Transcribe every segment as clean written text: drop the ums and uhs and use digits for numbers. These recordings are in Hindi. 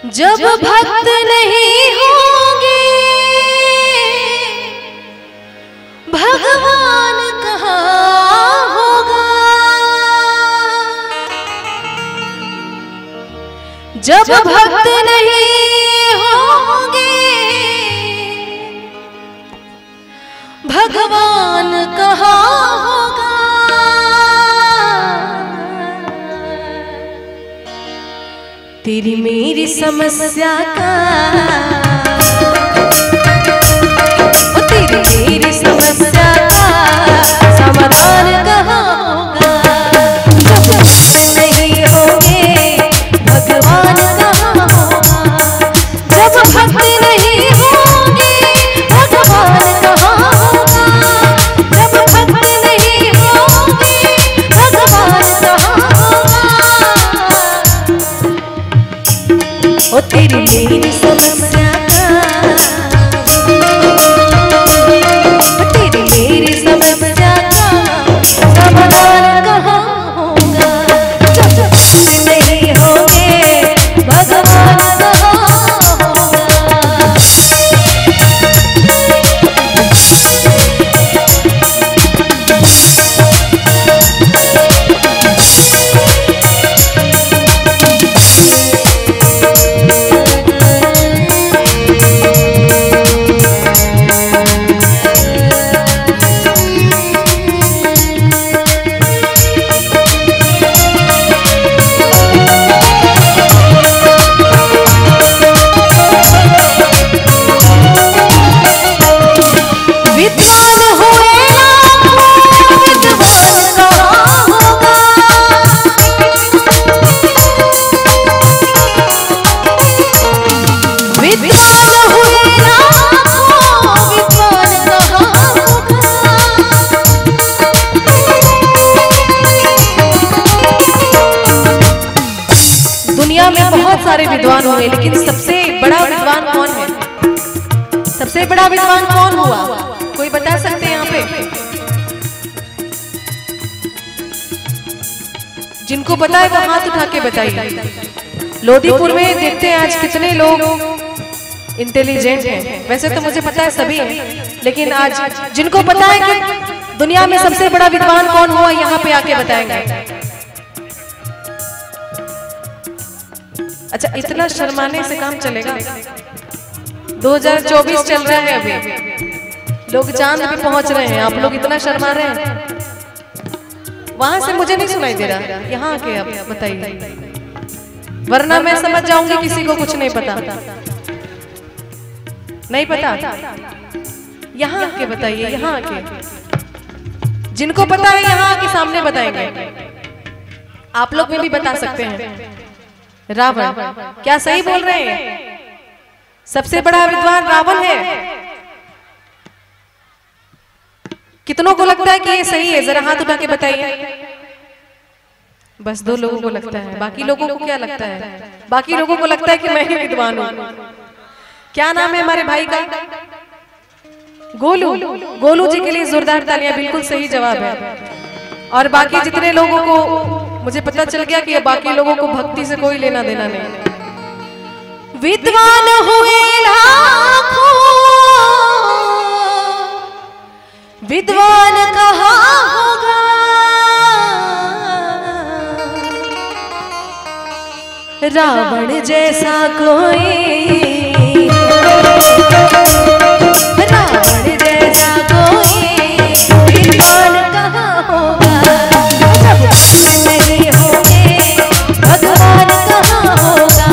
जब भक्त नहीं होंगे भगवान कहाँ होगा। जब भक्त नहीं होंगे भगवान कहाँ होगा। तेरी मेरी समस्या का तेरी मेरी समस्या का समाधान कहाँ होगा। जब भक्त नहीं होंगे भगवान कहाँ होगा। जब भक्त नहीं होंगे भगवान कहाँ होगा। जब भक्त नहीं होंगे भगवान कहाँ होगा। ओ तेरी मेरी समस्या तेरी मेरी समस्या का समाधान कहाँ होगा। जब भक्त नहीं होंगे भगवान कहाँ होगा। दुनिया में बहुत सारे विद्वान हुए, लेकिन सबसे बड़ा विद्वान कौन है? सबसे बड़ा विद्वान कौन हुआ? कोई बता सकते हैं यहाँ पे? जिनको पता है वो हाथ उठा के बताइए। लोधीपुर में देखते हैं आज कितने लोग इंटेलिजेंट हैं। वैसे तो मुझे पता है सभी हैं, लेकिन आज जिनको पता है कि दुनिया में सबसे बड़ा विद्वान कौन हुआ, यहाँ पे आके बताएंगे। अच्छा, इतना शर्माने से काम चलेगा? 2024 चल रहा है, अभी लोग चांद पे पहुंच रहे हैं, आप लोग इतना शर्मा रहे हैं। वहां से मुझे नहीं सुनाई दे रहा, यहाँ आके आप बताइए, वरना मैं समझ जाऊंगी किसी को कुछ नहीं पता। नहीं पता? यहाँ आके बताइए, यहाँ आके। जिनको पता है यहाँ आके सामने बताएंगे। आप लोग में भी बता सकते हैं। रावण, क्या सही बोल रहे हैं? सबसे बड़ा विद्वान रावण है। कितनों को लगता है कि ये सही है? जरा हाथ उठा के बताइए। बस 2 लोगों को लगता है, बाकी लोगों को क्या लगता है? बाकी लोगों को लगता है कि मैं ही विद्वान हूं। क्या नाम है हमारे भाई का? गोलू। गोलू जी के लिए जोरदार तालियां। बिल्कुल सही जवाब है। और बाकी जितने लोगों को, मुझे पता चल गया कि बाकी लोगों को भक्ति से कोई लेना देना नहीं। विद्वान हुए लाखों, विद्वान कहाँ होगा। रावण जैसा कोई, रावण जैसा कोई विद्वान कहाँ होगा। नहीं होंगे भगवान कहाँ होगा।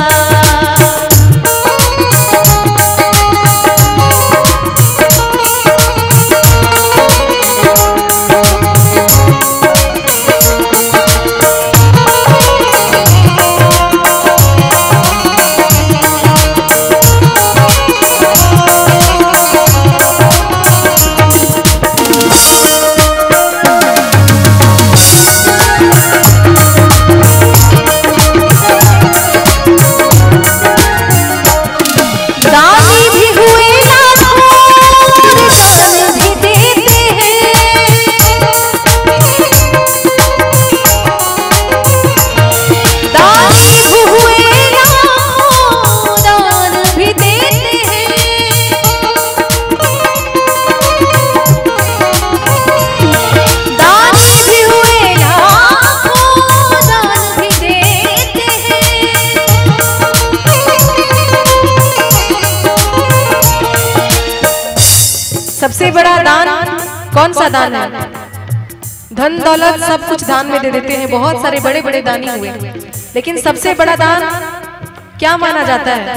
कौन सा दान है? धन दौलत सब कुछ दान में दे देते हैं, बहुत सारे बड़े बड़े दानी हुए, लेकिन सबसे बड़ा दान क्या माना जाता है?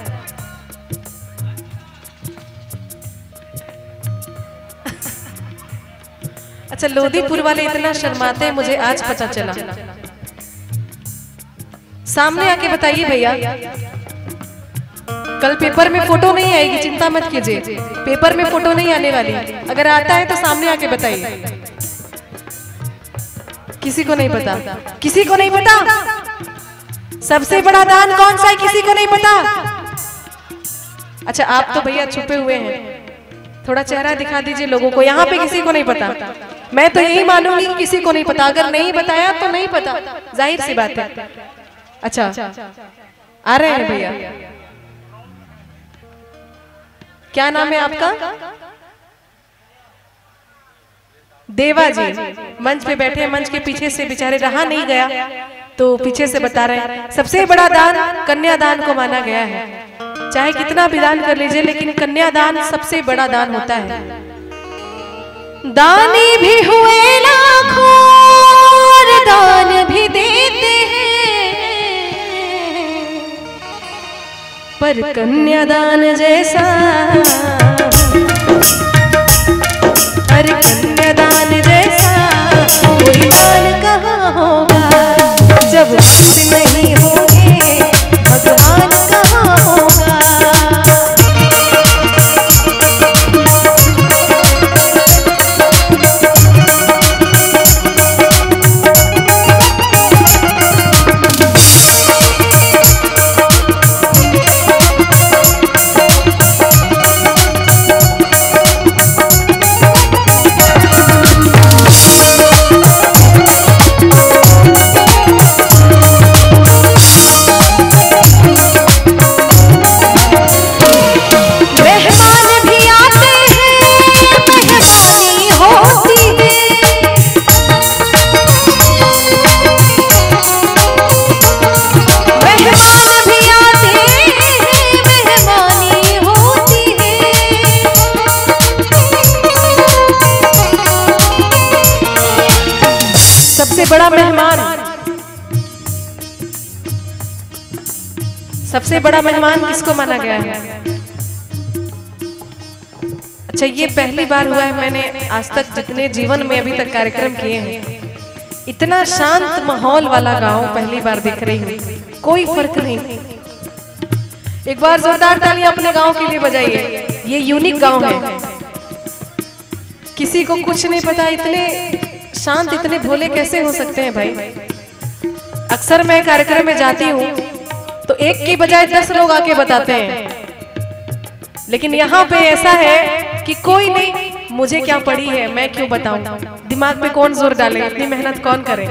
अच्छा, लोधीपुर वाले इतना शर्माते हैं, मुझे आज पता चला। सामने आके बताइए भैया। कल पेपर में फोटो नहीं आएगी, चिंता मत कीजिए, पेपर में फोटो नहीं आने वाली। अगर आता है तो सामने आके बताइए। किसी को नहीं पता? किसी को नहीं पता? सबसे बड़ा दान कौन सा है, किसी को नहीं पता? अच्छा, आप तो भैया छुपे हुए हैं, थोड़ा चेहरा दिखा दीजिए लोगों को। यहाँ पे किसी को नहीं पता? मैं तो यही मानूंगी कि किसी को नहीं पता। अगर नहीं बताया तो नहीं पता, जाहिर सी बात है। अच्छा, आ रहे हैं भैया। क्या नाम है आपका? देवा जी मंच पे बैठे, मंच के पीछे से बेचारे रहा नहीं गया तो पीछे से बता रहे हैं सबसे बड़ा दान कन्यादान को माना गया है। चाहे कितना भी दान कर लीजिए, लेकिन कन्यादान सबसे बड़ा दान होता है। दानी भी हुए लाखों और दान भी देते हैं, पर कन्यादान जैसा, पर कन्यादान जैसा कोई दान कहाँ होगा। जब भक्त नहीं होंगे भगवान कहाँ होगा। सबसे बड़ा मेहमान किसको माना गया है? अच्छा, ये पहली बार हुआ है, मैंने आज तक जितने जीवन में अभी तक कार्यक्रम किए हैं, इतना शांत माहौल वाला गांव पहली बार देख रही हूँ। कोई फर्क नहीं। एक बार जोरदार तालियां अपने गांव के लिए बजाइए। ये यूनिक गांव है, किसी को कुछ नहीं पता, इतने शांत इतने भोले कैसे हो सकते हैं भाई। अक्सर मैं कार्यक्रम में जाती हूँ तो एक की बजाय 10 लोग आके बताते हैं, लेकिन यहाँ पे ऐसा है कि कोई नहीं, मुझे क्या पड़ी है, मैं क्यों बताऊं, दिमाग पे कौन जोर डाले, इतनी मेहनत कौन करे।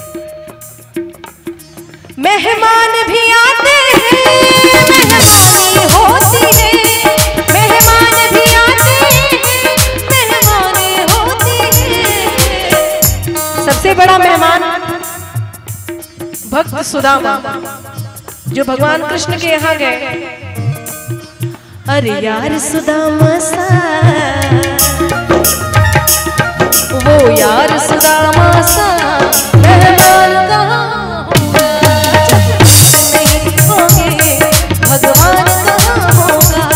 मेहमान भी आते हैं, मेहमानी होती है, मेहमान भी आते हैं, मेहमानी होती है। सबसे बड़ा मेहमान भक्त सुदामा, जो भगवान कृष्ण के यहाँ गए। अरे यार सुदामा सा, वो यार सुदामा सा मेहमान कहाँ होगा, नहीं होंगे भगवान कहाँ होगा।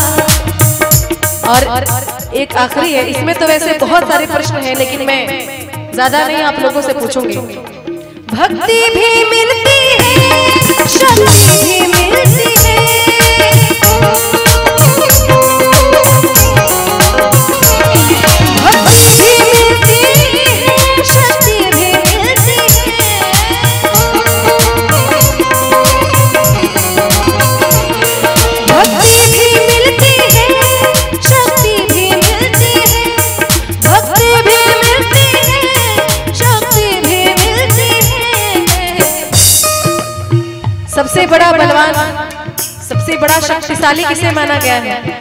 और एक आखिरी है, इसमें तो वैसे बहुत सारे प्रश्न हैं, लेकिन मैं ज्यादा नहीं आप लोगों से पूछूंगी। भक्ति भी मिलती है, शक्ति भी मिलती है, भक्ति भी मिलती है, शक्ति भी मिलती है, भक्ति भी मिलती है, शक्ति भी मिलती है, भक्ति भी मिलती है, शक्ति भी मिलती है। सबसे बड़ा बलवान, सबसे बड़ा शक्तिशाली किसे माना गया है?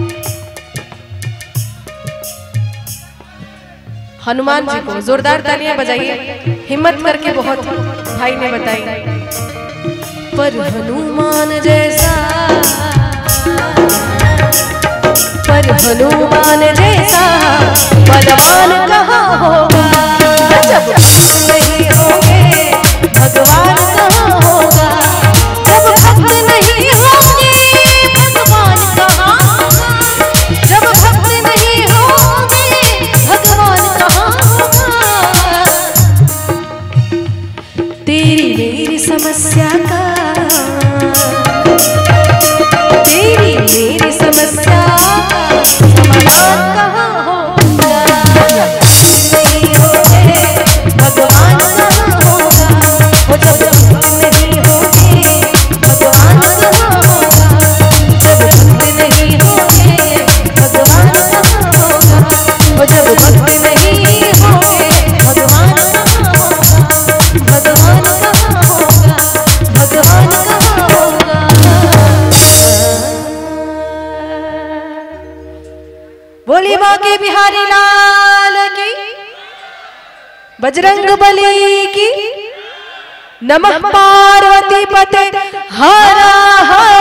हनुमान जी को। जोरदार तालियां बजाइए, हिम्मत करके बहुत भाई ने बताई। पर हनुमान जैसा, पर हनुमान जैसा बलवान कहाँ होगा। जब भक्त नहीं होंगे भगवान कहाँ होगा। जब भक्त नहीं होंगे भगवान कहाँ होगा। जब भक्त नहीं होंगे भगवान कहाँ होगा। तेरी मेरी समस्या का, तेरी मेरी समस्या का समाधान कहाँ होगा। नहीं होंगे भगवान कहाँ होगा। वो जब भक्त नहीं होंगे भगवान कहाँ होगा। जब भक्त नहीं होंगे भगवान कहाँ होगा। वो जब भक्त नहीं होंगे भगवान कहाँ होगा। भगवान कहाँ होगा। भगवान कहाँ होगा। बोली बांके बिहारी लाल की, बजरंग बली की, नमः पार्वती पते हर हर।